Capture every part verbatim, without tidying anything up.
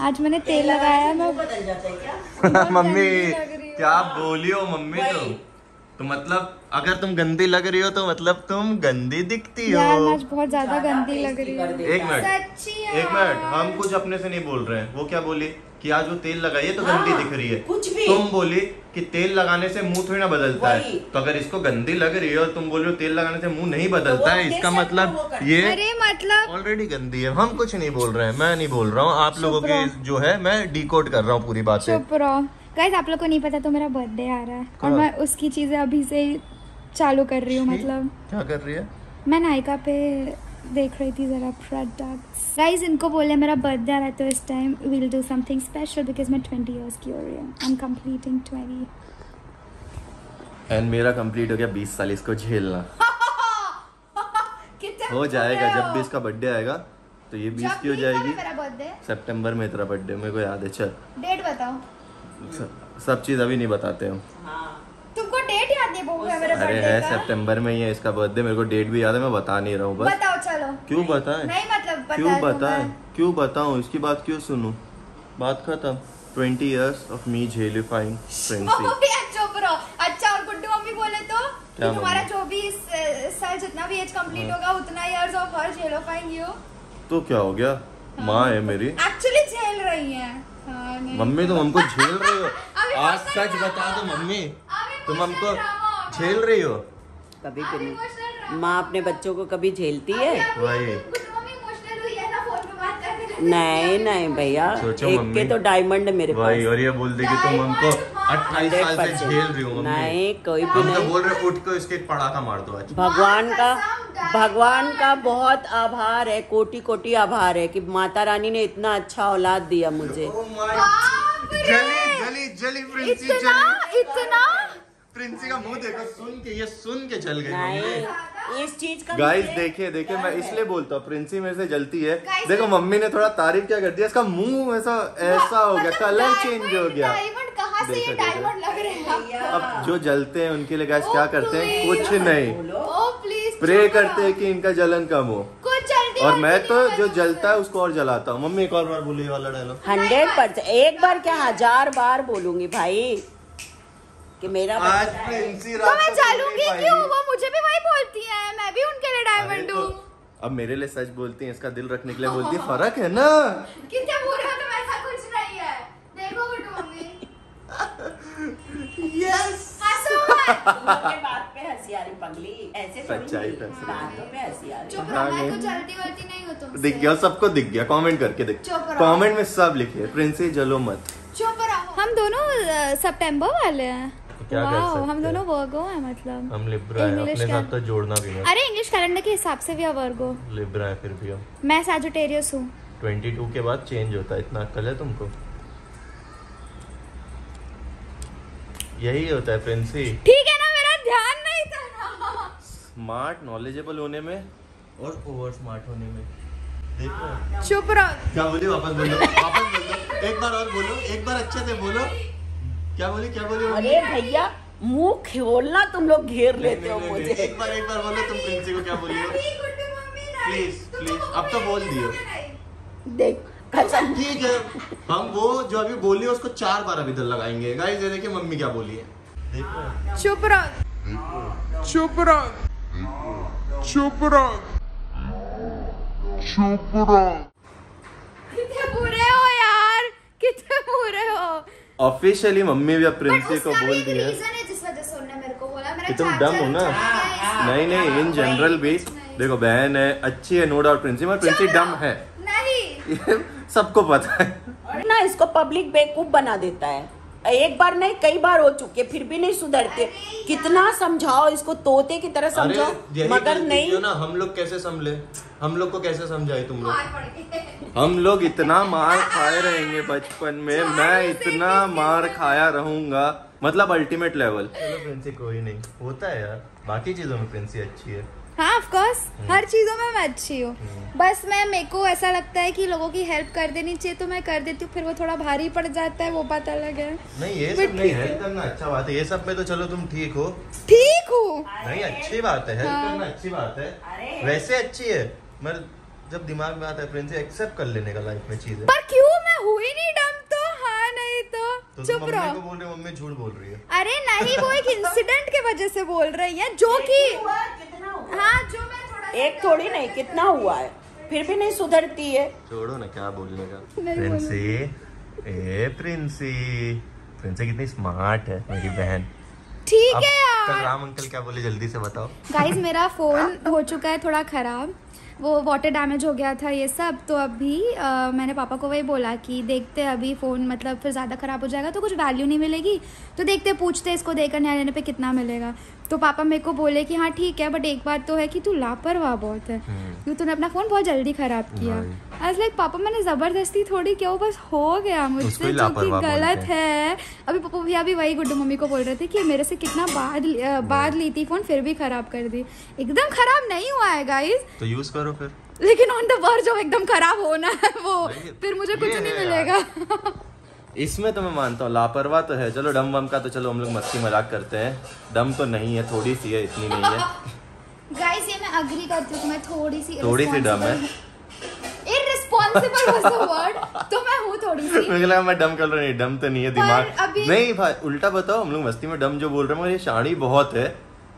आज मैंने तेल लगाया है, मैं बदल जाता है क्या? मम्मी क्या बोली हो मम्मी तुम? तो मतलब अगर तुम गंदी लग रही हो तो मतलब तुम गंदी दिखती हो। यार मैं आज बहुत ज्यादा गंदी लग रही हूँ। एक मिनट एक मिनट, हम कुछ अपने से नहीं बोल रहे हैं। वो क्या बोली कि आज वो तेल लगाई है तो हाँ, गंदी दिख रही है। कुछ भी तुम बोली कि तेल लगाने से मुंह थोड़ी ना बदलता है। तो अगर इसको गंदी लग रही है और तुम बोल रहे हो तेल लगाने से मुंह नहीं बदलता है, इसका मतलब ये अरे मतलब ऑलरेडी गंदी है। हम कुछ नहीं बोल रहे हैं, मैं नहीं बोल रहा हूँ, आप लोगों की जो है मैं डिकोड कर रहा हूँ पूरी बातें। चुप रहो गाइस, आप लोग को नहीं पता तो मेरा बर्थडे आ रहा है और मैं उसकी चीजें अभी से ही चालू कर रही हूँ। मतलब क्या कर रही है? मैं नायका पे देख रही थी जरा प्रोडक्ट्स। गाइस इनको बोले मेरा बर्थडे आ रहा है तो इस time we'll do something special because मैं ट्वेंटी इयर्स की हो रही हूँ। I am completing twenty and मेरा कंप्लीट हो गया बीस साल। इसको झेलना हो जाएगा जब भी इसका बर्थडे आएगा। तो ये बीस की हो जाएगी। मेरा बर्थडे सितंबर में तेरा बर्थडे, मेरे को याद है। चल डेट बताओ। सब, सब चीज अभी नहीं बताते हम। तुमको डेट याद नहीं बहु है मेरे अरे बर्थडे है का? सितंबर में ही है इसका बर्थडे, मेरे को डेट भी याद है, मैं बता नहीं रहा हूँ बस। बताओ चलो। क्यों बताएं? नहीं मतलब बता क्यों दो बताएं? मैं। क्यों बताऊं? इसकी बात क्यों सुनूं? बात खत्म। ट्वेंटी इयर्स ऑफ मी जेलिफाइंग फ्रेंडशिप। मम्मी चुप रहो। अच्छा और गुड्डू मम्मी बोले तो क्या कि तुम्हारा मम्मी? जो भी इस साल जितना भी एज कंप्लीट होगा उतना इयर्स ऑफ हर जेलोफाइंग यू। तो क्या हो गया? माँ है मेरी। एक्चुअली झेल रही है। हाँ, नहीं। मम्मी तुम हमको झेल रही हो। अभी आज emotional सच drama। बता दो मम्मी, अभी तुम हमको emotional drama होगा। झेल रही हो? कभी अभी कभी emotional drama। माँ अपने बच्चों को कभी झेलती है? अभी- अभी- वही। अभी गुड्डू मम्मी emotional हुई है ना फोन पे बात करते करते। नहीं नहीं भैया, सोचो एक मम्मी। के तो डायमंड मेरे वही, पास। और ये बोल दे कि तुम हमको अट्ठाईस साल से झेल रही हो मम्मी। नहीं कोई भी हम तो नहीं। बोल रहे उठ को इसके एक पड़ाका मार दो आज। भगवान का कसम, भगवान का बहुत आभार है, कोटि कोटि आभार है कि माता रानी ने इतना अच्छा औलाद दिया मुझे। Oh my- बाप रे। जली जली जली प्रिंसी इतना जली। इतना प्रिंसी का मुंह देखो, सुन के ये सुन के जल गई मम्मी। नहीं इस चीज का गाइस मुझे देखिए देखिए, मैं डर है। इसलिए बोलता हूँ प्रिंसी मेरे से जलती है। Guys, देखो मम्मी ने थोड़ा तारीफ क्या कर दिया, इसका मुंह ऐसा ऐसा हो गया, कलर चेंज हो गया। डायमंड कहाँ से ये देखो, देखो। डायमंड लग रहे हैं? अब जो जलते हैं उनके लिए गाइस Oh, क्या करते हैं? please. कुछ नहीं, ओ प्लीज प्रे करते हैं कि इनका जलन कम हो। कुछ जल्दी और मैं तो जो जलता है उसको और जलाता हूँ। मम्मी एक और बार बोली वाला डायलॉग। हंड्रेड परसेंट एक बार क्या हजार बार बोलूंगी भाई कि मेरा आज बच्चा है। प्रिंसी तो रात मैं को सो नहीं जलूंगी पाएगी। क्यों? वो मुझे भी वही बोलती है, मैं भी उनके लिए अरे डायमंड तो हूँ। अब मेरे लिए सच बोलती है, इसका दिल रखने के लिए बोलती है, फर्क है ना। कितने बुरे हो तुम, ऐसा कुछ नहीं है। देखो गुड्डू मम्मी। यस हंसो मत। मुंह के बात पे हंसी आ रही पगली, ऐसे थोड़ी सच्चाई नहीं, पे हंसी। बातों पे हंसी आ रही। चुप हाँ, रहो, मैं नहीं। कुछ जल्दी वल्दी नहीं हूँ तुमसे। दिख गया सबको, दिख गया। कमेंट करके देख, चुप रहो। कमेंट में सब लिखे प्रिंसी जलो मत। चुप रहो। हम दोनों सितंबर वाले हैं। क्या कर वाओ, सकते हम हैं? दोनों वर्गो हैं मतलब। हम लिब्रा है, English अपने का- साथ तो जोड़ना भी मत। अरे इंग्लिश कैलेंडर के हिसाब से भी है वर्गो। लिब्रा है फिर भी हम। मैं सैजिटेरियस हूँ। बाईस के बाद चेंज होता है, इतना अक्ल है तुमको? यही होता है प्रिंसी। ठीक है ना, मेरा ध्यान नहीं था ना। स्मार्ट नॉलेजेबल होने में और ओवर स्मार्ट होने में। देखो चुप रहो। क्या बोली, वापस बोलो, वापस बोलो, एक बार और बोलो, एक बार अच्छे से बोलो। क्या बोली, क्या बोली? अरे भैया मुंह खोलना, तुम लोग घेर नहीं, लेते हो नहीं, नहीं, मुझे। एक बार एक बार बोलो तुम प्रिंसी को क्या बोली हो? गुड्डू मम्मी नहीं। प्लीज प्लीज अब तो बोल दियो। देख कसम ठीक है, हम वो जो अभी बोली है उसको चार बार अभी इधर लगाएंगे। गाइस ये देखिए मम्मी क्या बोली है, देखो। चुप रहो। चुप रहो चुप रहो चुप रहो कितने बुरे हो यार, कितने बुरे हो। ऑफिशियली मम्मी भी अब प्रिंसी को बोल दी है रीजन है जिस वजह से उन्होंने मेरे को बोला। मेरा कि तुम चार्जर डम हो ना। चला गया है। नहीं नहीं, इन जनरल भी देखो, बहन है, अच्छी है, नो डाउट प्रिंसी, मगर प्रिंसी डम है, नहीं। ये सबको पता है। ना, इसको पब्लिक बेवकूफ बना देता है। एक बार नहीं कई बार हो चुके, फिर भी नहीं सुधरते। कितना समझाओ इसको, तोते की तरह समझाओ, यही मगर गलती नहीं। क्यों ना, हम लोग कैसे संभले, हम लोग को कैसे समझाए तुम लोग? मार पड़ गई। हम लोग इतना मार खाए रहेंगे बचपन में, मैं इतना मार खाया रहूंगा, मतलब अल्टीमेट लेवल। चलो प्रिंसी कोई नहीं, होता है यार, बाकी चीजों में प्रिंसी अच्छी है। हाँ ऑफ कोर्स, हर चीजों में मैं अच्छी हूँ। बस मैं मेरे को ऐसा लगता है कि लोगों की हेल्प कर देनी चाहिए तो मैं कर देती हूँ, फिर वो थोड़ा भारी पड़ जाता है, वो बात अलग है। नहीं ये But सब नहीं, ठीक है। हेल्प करना अच्छा बात है, ये सब में तो चलो तुम ठीक हो। ठीक हूँ। नहीं अच्छी बात है, हेल्प हाँ। करना अच्छी बात है, अरे। वैसे अच्छी है, मगर जब दिमाग में आता है प्रिंसी एक्सेप्ट कर लेने का लाइफ में चीजें। पर क्यों, मैं हुई नहीं तो चुप मम्मी रहो। को बोल रही मम्मी झूठ बोल रही है। अरे नहीं, वो एक इंसिडेंट के वजह से बोल रही है जो कि कितना हुआ? हाँ जो मैं थोड़ा एक थोड़ी नहीं, कितना हुआ है, फिर भी नहीं सुधरती है। छोड़ो ना, क्या बोलने का। नहीं प्रिंसी, ए प्रिंसी, प्रिंसी कितनी स्मार्ट है मेरी बहन। ठीक अब है कल यार। राम अंकल क्या बोले जल्दी से बताओ। गाइज मेरा फ़ोन हो चुका है थोड़ा ख़राब, वो वाटर डैमेज हो गया था ये सब। तो अभी आ, मैंने पापा को वही बोला कि देखते हैं अभी फ़ोन मतलब फिर ज़्यादा ख़राब हो जाएगा तो कुछ वैल्यू नहीं मिलेगी, तो देखते पूछते इसको देकर नया लेने पे कितना मिलेगा। तो पापा मेरे को बोले कि हाँ ठीक है, बट एक बात तो है कि तू लापरवाह बहुत है, क्योंकि तूने अपना फ़ोन बहुत जल्दी ख़राब किया। आज लाइक पापा मैंने ज़बरदस्ती थोड़ी किया, वो बस हो गया उसको मुझसे, ही जो कि लापरवाह गलत बोलते है। अभी पापा भैया भी वही गुड्डू मम्मी को बोल रहे थे कि मेरे से कितना बाद अ, बाद ली थी फ़ोन, फिर भी ख़राब कर दी। एकदम ख़राब नहीं हुआ है गाइज, तो यूज करो फिर। लेकिन ऑन द वर्ज जो एकदम खराब होना है वो, नहीं, फिर मुझे ये कुछ नहीं है मिलेगा। इसमें तो मैं मानता हूँ लापरवाह तो है। चलो डम वम का तो चलो हम लोग मस्ती मजाक करते हैं, डम तो नहीं है, थोड़ी सी है, इतनी नहीं है। गाइस ये मैं अग्री करती हूँ, मैं थोड़ी सी थोड़ी सी डम है। इररिस्पॉन्सिबल वाज द वर्ड, तो मैं हूँ थोड़ी सी। मुझे लगा मैं डम कर रहा नहीं, डम तो नहीं है दिमाग। अभी- नहीं भाई उल्टा बताओ, हम लोग मस्ती में डम जो बोल रहे हैं, मगर ये शानी बहुत है,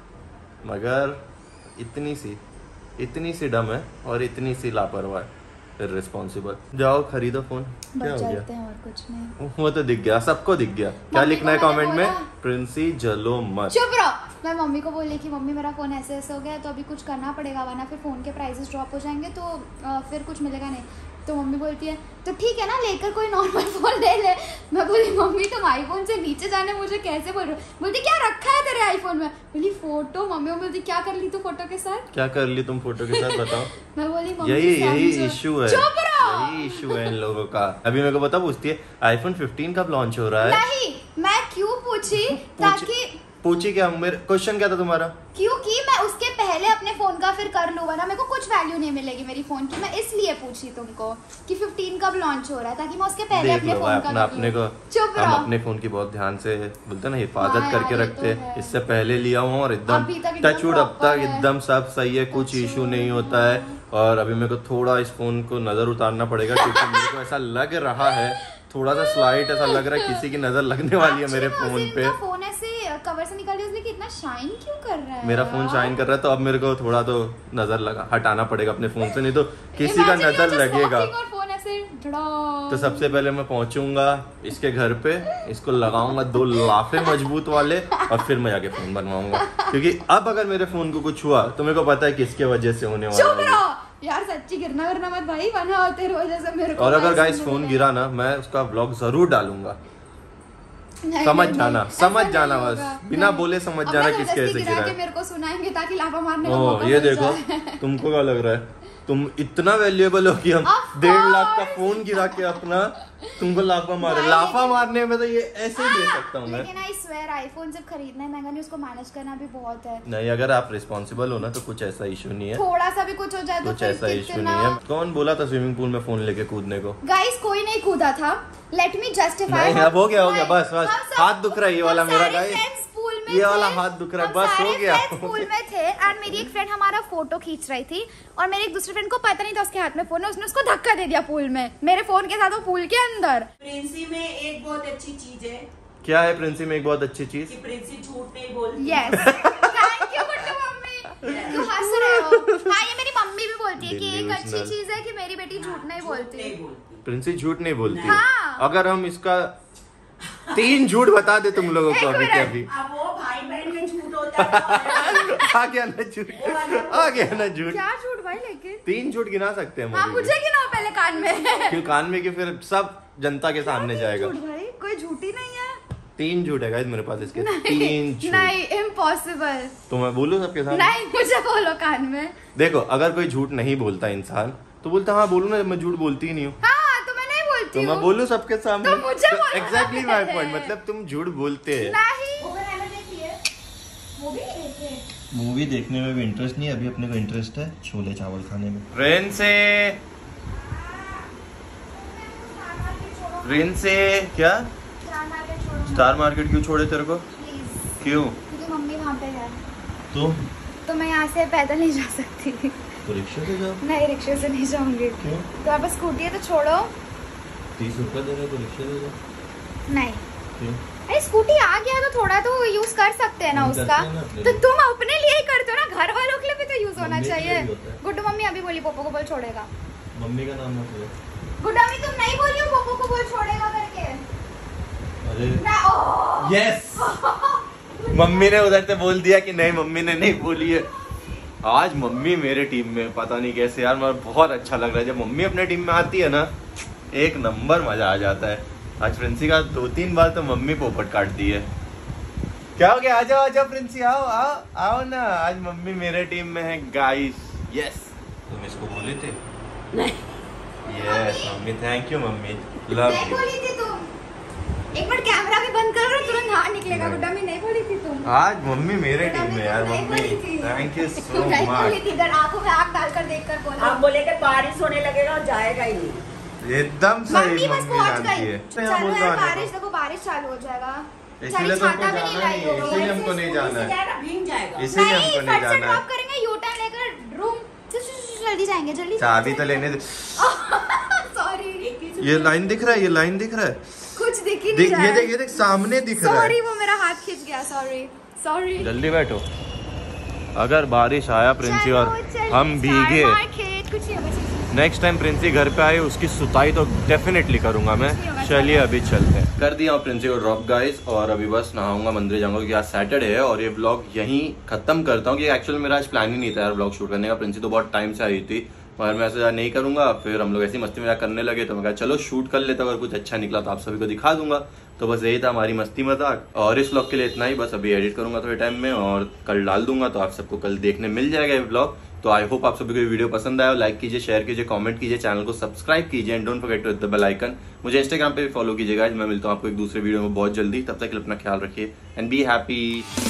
मगर इतनी सी इतनी सी डम है और इतनी सी लापरवाह है, इररिस्पॉन्सिबल। जाओ खरीदो फोन। क्या बच हो जाते गया? हैं और कुछ नहीं। वो तो दिख गया, सबको दिख गया। क्या मम्मी लिखना है को मैंने कमेंट में? बोला। प्रिंसी जलो मत। चुप रहो। मैं मम्मी को बोली कि मम्मी मेरा फ़ोन ऐसे ऐसे हो गया है, तो अभी कुछ करना पड़ेगा वरना फिर फ़ोन के प्राइसेस ड्रॉप हो जाएंगे, तो अ, फिर कुछ मिलेगा नहीं। तो मम्मी बोलती है तो ठीक है ना, लेकर कोई नॉर्मल फ़ोन ले ले। मैं बोली मम्मी तुम आईफोन से नीचे जाने मुझे कैसे बोल रहे हो? बोलती क्या रखा है तेरे आईफोन में? बोली फोटो। मम्मी बोलती क्या कर ली तू फोटो के साथ? क्या कर ली तुम फोटो के साथ बताओ। मैं बोली मम्मी यही यही समझो। इशू है, चुप रहो। यही इशू है इन लोगों का। अभी मेरे को बता, पूछती है आईफोन फिफ्टीन कब लॉन्च हो रहा है? नहीं, मैं क्यों पूछी? ताकि पूछी क्या? मेरे क्वेश्चन क्या था तुम्हारा? क्योंकि मैं उसके पहले अपने फोन का फिर कर लूँ, वरना मेरे को कुछ वैल्यू नहीं मिलेगी मेरी फोन की। मैं इसलिए पूछी तुमको कि फिफ्टीन कब लॉन्च हो रहा है, ताकि मैं उसके पहले देख अपने लो फोन भाई, का अपना कर अपने लूँ। को चुप हम रहो। अपने फोन की बहुत ध्यान से बोलते ना हिफाजत हाँ करके यार, ये रखते तो है। इससे पहले लिया हूँ और एकदम अभी तक एकदम टचवुड अब proper तक है। एकदम सब सही है, कुछ अच्छा। इशू नहीं होता है। और अभी मेरे को थोड़ा इस फोन को नजर उतारना पड़ेगा, क्योंकि मेरे को ऐसा लग रहा है, थोड़ा सा स्लाइट ऐसा लग रहा है किसी की नजर लगने वाली है मेरे Actually, फोन उस दिन पे। का फोन ऐसे कवर से निकाल दिया, इसलिए कि इतना शाइन क्यों कर रहा है? मेरा फोन यार? शाइन कर रहा है, तो अब मेरे को थोड़ा तो नजर लगा हटाना पड़ेगा अपने फोन से, नहीं तो किसी का Imagine you're नजर just लगेगा। walking और फोन ऐसे धड़ाम। तो सबसे पहले मैं पहुंचूंगा इसके घर पे, इसको लगाऊंगा दो लाफे मजबूत वाले, और फिर मैं जाके फोन बनवाऊंगा। क्योंकि अब अगर मेरे फोन को कुछ हुआ तो मेरे को पता है किसके वजह से होने वाला चुप है। रहो यार, सच्ची गिरना गिरना मत भाई, वरना तेरे वजह से मेरे को और अगर पैसे गाइस नहीं फोन मिलेंगे। गिरा ना, मैं उसका ब्लॉग जरूर डालूंगा। नहीं, समझ नहीं, जाना, नहीं, समझ ऐसा जाना नहीं बस, होगा। बिना नहीं। बोले समझ अब जाना मैं किसके जबरदस्ती ऐसे गिरा गिरा के है। मेरे को सुनाएंगे ताकि लाफा मारने का ओ मौका ये मिल देखो, जाए। तुमको क्या लग रहा है? तुम इतना वैल्यूएबल हो कि हम Of डेढ़ लाख का course। फोन गिरा के अपना तुमको लाफा मारे। भाई, लाफा लेकिन- मारने में तो ये ऐसे ही दे सकता हूँ मैं। लेकिन आई स्वेयर आईफोन सिर्फ खरीदना है महंगा नहीं, उसको मैनेज करना भी बहुत है। नहीं, अगर आप रिस्पॉन्सिबल हो ना तो कुछ ऐसा इशू नहीं है, थोड़ा सा भी कुछ हो जाए तो कुछ फिर ऐसा इशू कितना- नहीं है। कौन बोला था स्विमिंग पूल में फोन लेके कूदने को? गाइस कोई नहीं कूदा था, लेट मी जस्टिफाई। नहीं, अब हो गया, हो गया, बस, बस। हाथ दुख रहा है ये वाला मेरा, गाइस। में ये थे, वाला हाथ दुख रहा है, हम बस, हो सारे गया। friends स्कूल में थे एंड मेरी एक फ्रेंड हमारा फोटो खींच रही थी और मेरे एक दूसरे फ्रेंड को पता नहीं था उसके हाथ में फोन है, उसने उसको धक्का दे दिया पूल में, मेरे फोन के साथ वो पूल के अंदर। प्रिंसी में एक बहुत अच्छी चीज है क्या है प्रिंसी में एक बहुत अच्छी चीज? कि प्रिंसी झूठ नहीं बोलती। Yes, thank you Guddu mummy, क्यों हंस रहे हो? हाँ, ये मेरी मम्मी भी बोलती है कि एक अच्छी Delusional। चीज है कि मेरी बेटी झूठ नहीं नहीं बोलती। बोलती। प्रिंसी झूठ नहीं बोलती। हाँ। अगर हम इसका तीन झूठ बता दे तुम लोगों को एक अभी मिनट। के अभी, अब वो भाई बहन में झूठ होता है। आ गया ना झूठ, आ गया ना झूठ। क्या झूठ भाई? लेकिन तीन झूठ गिना सकते हैं हम हाँ, अभी भी। मुझे गिनाओ पहले कान में। क्यों कान में? कि फिर सब जनता के सामने जाएगा। झूठ भाई, कोई झूठी नहीं है। तीन झूठ है गाइस मेरे पास इसके, तीन झूठ। नहीं, इम्पॉसिबल। तो मैं बोलूं सबके सामने? नहीं, मुझे बोलो कान में। देखो, अगर कोई झूठ नहीं बोलता इंसान तो बोलता हाँ बोलू ना, मैं झूठ बोलती ही नहीं हूँ। हाँ, तो मैं नहीं बोलती तो मैं हूँ। बोलूं सबके सामने? तो मुझे बोलना एग्जैक्टली माय है। पॉइंट, मतलब तुम झूठ बोलते हैं। नहीं। मूवी देखने में भी इंटरेस्ट नहीं है, अभी अपने को इंटरेस्ट है छोले चावल खाने में। ट्रेन से ट्रेन से क्या स्टार मार्केट क्यों छोड़े तेरे को? प्लीज, क्यों? क्योंकि मम्मी वहाँ पे है, तो तो मैं यहाँ से पैदल नहीं जा सकती। तो रिक्शा से जाओ। नहीं, रिक्शे से नहीं जाऊंगी। क्यों? तो आप स्कूटी है तो छोड़ो। तीस रुपए दे रहे तो रिक्शा से जाओ। नहीं, अरे स्कूटी आ गया तो थोड़ा तो यूज कर सकते हैं ना हम उसका। करते हैं ना अपने तो लिए। तुम अपने लिए ही करते हो ना, घर वालों के लिए भी तो यूज होना मम्मी के लिए चाहिए। भी होता है। गुड्डू मम्मी अभी बोली पोपो को बोल छोड़ेगा। मम्मी का नाम मत लो। गुड्डू मम्मी तुम नहीं बोली हो पोपो को बोल छोड़ेगा करके। अरे ना ओह यस मम्मी ने उधर से बोल दिया कि नहीं, मम्मी ने नहीं बोली है। आज मम्मी मेरे टीम में, पता नहीं कैसे यार, मुझे बहुत अच्छा लग रहा है जब मम्मी अपने टीम में आती है ना, एक नंबर मजा आ जाता है। आज प्रिंसी का दो तीन बार तो मम्मी पोपट काट दी है। क्या हो गया? आ जाओ आ जाओ प्रिंसी, आओ आओ आओ ना, आज मम्मी मेरे टीम में है गाइस। यस तुम इसको बोले थे? नहीं yes mummy, thank you mummy, love नहीं यू। बोली थी तुम। एक मिनट कैमरा भी बंद करो, तुरंत हाथ निकलेगा। गुड्डू मम्मी नहीं बोली थी तुम। आज मम्मी मेरे टीम में यार। नहीं मम्मी बोली थी। थैंक यू सो तुम नहीं बोली मच। थी, इधर आंखों में आंख डालकर देखकर बोला। आप बोले कि बारिश होने लगेगा और जाएगा ही नहीं। एकदम सही मम्मी बस मम्मी पहुंच जानती गई। है। चलो यार बारिश, देखो बारिश चालू हो जाएगा। इसीलिए चाहे तो हमको छाता भी नहीं जाना लाई नहीं है, होगी। इसीलिए हमको नहीं जाना है, जाएगा भीग जाएगा। इसीलिए नहीं, हमको नहीं फट से जाना ड्रॉप है। करेंगे यू टर्न लेकर रूम। जल्दी जाएंगे, जल्दी। चाबी तो लेने दे। सॉरी, ये लाइन दिख रहा है, ये लाइन दिख रहा है। कुछ दिख ही नहीं देख रहा ये है। देख ये देख सामने दिख रहा सॉरी, है। वो मेरा हाथ खींच गया। Sorry sorry. जल्दी बैठो। अगर बारिश आया प्रिंसी और हम भीगे, कुछ नहीं होगा। नेक्स्ट टाइम प्रिंसी घर पे आए उसकी सुताई तो डेफिनेटली करूंगा मैं। चलिए अभी चलते हैं। कर दिया प्रिंसी को ड्रॉप गाइस, और अभी बस नहाऊंगा, मंदिर जाऊंगा क्योंकि आज सैटरडे है। और ये ब्लॉग यहीं खत्म करता हूँ कि एक्चुअली मेरा आज प्लान ही नहीं था यार ब्लॉग शूट करने का। प्रिंसी तो बहुत टाइम से आई थी, मगर मैं ऐसा नहीं करूंगा। फिर हम लोग ऐसी मस्ती मजाक करने लगे तो मैं कहा चलो शूट कर लेता हूँ, अगर कुछ अच्छा निकला तो आप सभी को दिखा दूंगा। तो बस यही था हमारी मस्ती मजाक, और इस व्लॉग के लिए इतना ही। बस अभी एडिट करूंगा थोड़े टाइम में और कल डाल दूंगा, तो आप सबको कल देखने मिल जाएगा ये व्लॉग। तो आई होप आप सभी को ये वीडियो पसंद आया। लाइक कीजिए, शेयर कीजिए, कमेंट कीजिए, चैनल को सब्सक्राइब कीजिए and don't forget to hit the bell icon. मुझे इंस्टाग्राम पे भी फॉलो कीजिएगा। मैं मिलता हूँ आपको एक दूसरे वीडियो में बहुत जल्दी। तब तक के लिए अपना ख्याल रखिए एंड बी हैप्पी।